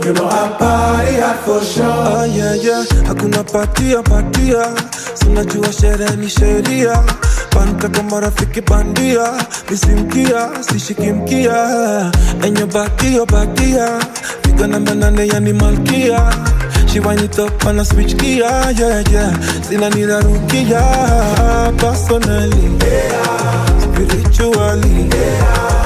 You know I party hard for sure. Oh yeah yeah, hakuna patia. Sinajua sherehe ni sheria. Panta kwa marafiki bandia. Nisimkia, sishikimkia. Enyo bakia. Figa namba 8 yani malkia. She wind it up on a switch gear, yeah. Sina nirarukia. Personally, spiritually,